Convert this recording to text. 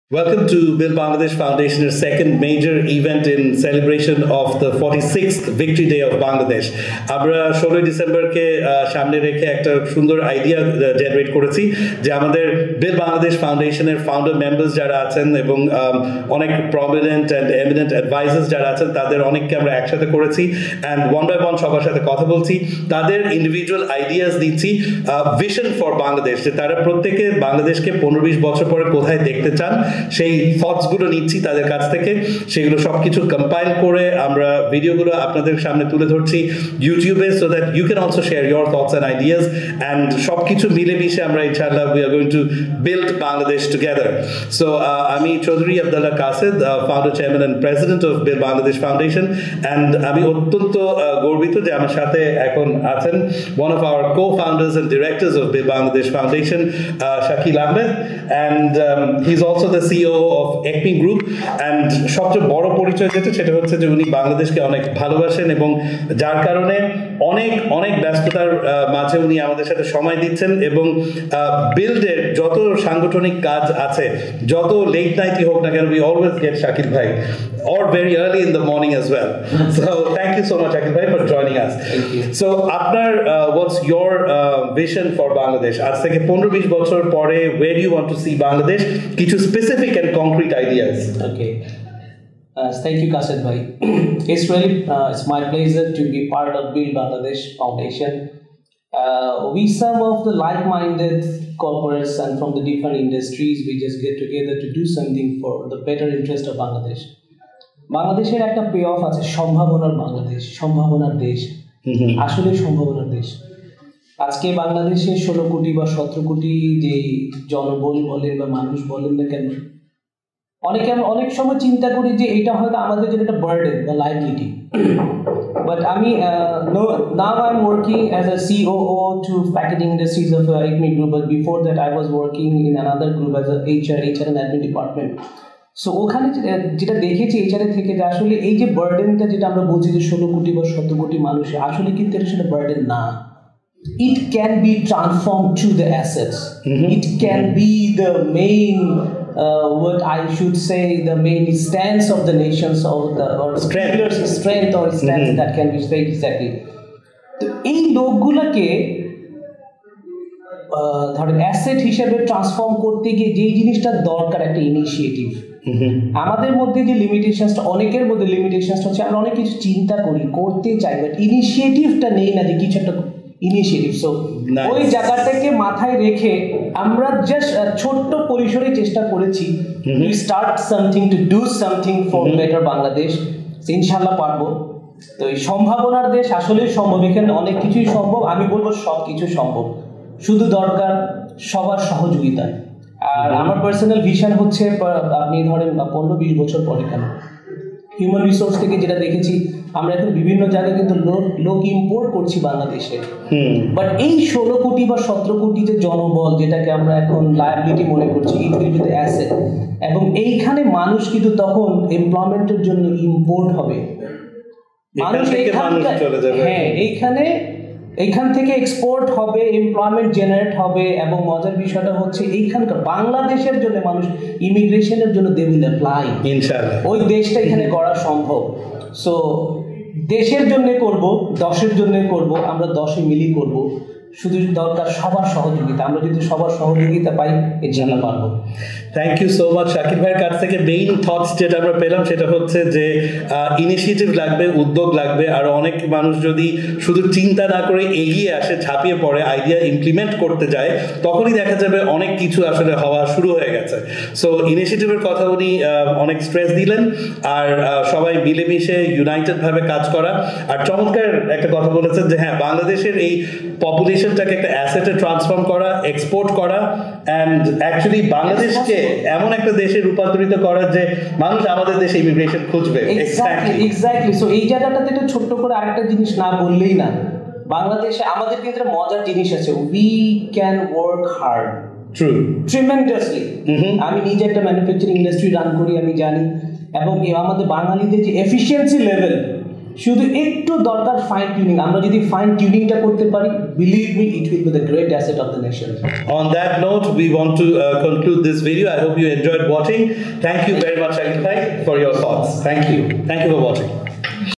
Welcome to Build Bangladesh Foundation's second major event in celebration of the 46th Victory Day of Bangladesh. আমরা 16 ডিসেম্বরকে সামনে রেখে একটা সুন্দর idea generate করেছি যে আমাদের বিল বাংলাদেশ ফাউন্ডেশনের ফাউন্ডার মেম্বার্স যারা আছেন এবং অনেক প্রমিনেন্ট অ্যান্ড এমিনেন্ট অ্যাডভাইজার্স যারা আছেন তাদের অনেককে আমরা একসাথে করেছি অ্যান্ড ওয়ান বাই ওয়ান সবার সাথে কথা বলছি, তাদের ইন্ডিভিজুয়াল আইডিয়াস দিচ্ছি, ভিশন ফর বাংলাদেশ, যে তারা প্রত্যেকে বাংলাদেশকে 15-20 বছর পরে কোথায় দেখতে চান সেই থটসগুলো নিচ্ছি তাদের কাছ থেকে। সেগুলো সবকিছু কম্পাইল করে আমরা ভিডিওগুলো আপনাদের সামনে তুলে ধরছি ইউটিউবে, so that you can also share your thoughts and ideas and সবকিছু মিলেমিশে আমরা ইনশাআল্লাহ we are going to build Bangladesh together. So আমি Chowdhury Abdullah Kased, founder chairman and president of build Bangladesh foundation, and আমি অত্যন্ত গর্বিত যে আমার সাথে এখন আছেন one of our co-founders and directors of Build Bangladesh Foundation, Sakil Ahmed, and he's also the CEO of ECMI Group, and সবচেয়ে বড় পরিচয় যেটা সেটা হচ্ছে যে উনি বাংলাদেশকে অনেক ভালোবাসেন এবং যার কারণে অনেক অনেক ব্যস্ততার মাঝে উনি আমাদের সাথে সময় দিচ্ছেন এবং বিল্ডের যত সাংগঠনিক কাজ আছে, যত লেট নাইটই হোক না কেন, we always get Shakil bhai or very early in the morning as well. So thank you so much Shakil bhai for joining us. Thank you. So আপনার what's your vision for Bangladesh? আজ থেকে 15-20 বছর পরে where do you want to see Bangladesh? কিছু specific and concrete ideas. Okay. Thank you, Kasid bhai. It's my pleasure to be part of Build Bangladesh Foundation. We some of the like-minded corporates and from the different industries, we just get together to do something for the better interest of Bangladesh. বাংলাদেশের একটা pay off আছে, সম্ভাবনার বাংলাদেশ, সম্ভাবনার দেশ, আসলে সম্ভাবনার দেশ। আজকে বাংলাদেশে 16 কোটি বা 17 কোটি যে জনবল বলেন বা মানুষ বলেন না কেন, অনেক সময় চিন্তা করি যে এটা হয়তো আমাদের জন্য একটা বার্ডেন বা লাইবিলিটি, বাট আমি now I'm working as a COO to packaging industries of ECMI Group, but before that I was working in another group as a HR and admin department. So ওখানে যেটা দেখেছি HR থেকে যে আসলে এই যে বার্ডেনটা যেটা আমরা বলছি যে 16 কোটি বা 17 কোটি মানুষের, আসলে কিন্তু এটা সেটা বার্ডেন না। It can be transformed to the assets. It can be the main what I should say the main stance of the nations or strength or stance that can be said exactly. তো এই লোকগুলোকে ধরেন asset হিসেবে transform করতে গিয়ে যেই জিনিসটা দরকার একটা ইনিশিয়েটিভ। আমাদের মধ্যে যে লিমিটেশনসটা, অনেকের মধ্যে লিমিটেশনসটা হচ্ছে আমরা অনেক কিছু চিন্তা করি, করতে চাই, বাট ইনিশিয়েটিভটা নেই না যে কিছু একটা ইনিশিয়েটিভ। সো ওই জায়গাটাকে মাথায় রেখে আমরা জাস্ট ছোট্ট পরিসরে চেষ্টা করেছি to start something, to do something for better Bangladesh. ইনশাল্লাহ পারবো। তো এই সম্ভাবনার দেশ আসলেই সম্ভব, এখানে অনেক কিছুই সম্ভব, আমি বলবো সব কিছু সম্ভব, শুধু দরকার সবার সহযোগিতা। আর আমার পার্সোনাল ভিশন হচ্ছে আপনি ধরেন 15-20 বছর পরে কেন হিউম্যান রিসোর্স থেকে যেটা দেখেছি আমরা এখন বিভিন্ন জায়গায় কিন্তু লোক ইম্পোর্ট করছি বাংলাদেশে, বাট এই 16 কোটি বা 17 কোটি যে জনবল যেটাকে আমরা এখন লায়াবিলিটি মনে করছি, it will be the asset, এবং এইখানে মানুষ কিন্তু তখন এমপ্লয়মেন্টের জন্য ইম্পোর্ট হবে। মানুষ এইখান থেকে এক্সপোর্ট হবে, এমপ্লয়মেন্ট জেনারেট হবে, এবং মজার বিষয়টা হচ্ছে এইখানকার বাংলাদেশের জন্য মানুষ ইমিগ্রেশনের জন্য দে উইল অ্যাপ্লাই, ইনশাআল্লাহ ওই দেশটা এখানে করা সম্ভব। সো দেশের জন্য করব, 10-এর জন্য করব, আমরা 10-এ মিলি করব, শুধু দরকার সবার সহযোগিতা। আমরা যদি সবার সহযোগিতা পাই ইনশাআল্লাহ পারবো। Thank you so much. Shakil ভাইয়ের কাছ থেকে মেইন থটস যেটা আমরা পেলাম সেটা হচ্ছে যে ইনিশিয়েটিভ লাগবে, উদ্যোগ লাগবে, আর অনেক মানুষ যদি শুধু চিন্তা না করে এগিয়ে আসে, ঝাঁপিয়ে পড়ে, আইডিয়া ইমপ্লিমেন্ট করতে যায়, তখনই দেখা যাবে অনেক কিছু আসলে হওয়া শুরু হয়ে গেছে। সো ইনিশিয়েটিভের কথা উনি অনেক স্ট্রেস দিলেন, আর সবাই মিলেমিশে ইউনাইটেডভাবে কাজ করা। আর চমৎকার একটা কথা বলেছেন যে হ্যাঁ, বাংলাদেশের এই পপুলেশনটাকে একটা অ্যাসেটে ট্রান্সফর্ম করা, এক্সপোর্ট করা, অ্যান্ড অ্যাকচুয়ালি বাংলাদেশকে এমন একটা দেশে রূপান্তরিত করা যে মানুষ আমাদের দেশে ইমিগ্রেশন খুঁজবে। এক্স্যাক্টলি। সো এই জায়গাটাতে একটু ছোট্ট করে আরেকটা জিনিস না বললেই না, বাংলাদেশে আমাদের কিন্তু মজার জিনিস আছে, we can work hard tremendously. আমি নিজে একটা ম্যানুফ্যাকচারিং ইন্ডাস্ট্রি রান করি, আমি জানি, এবং আমাদের বাঙালিদের যে এফিসিয়েন্সি লেভেল শুধু একটু দরকার ফাইন টিউনিং। আমরা যদি ফাইন টিউনিংটা করতে পারি, believe me, it will be the great asset of the nation. On that note, we want to conclude this video. I hope you enjoyed watching. Thank you very much, Sakil, for your thoughts. Thank you for watching.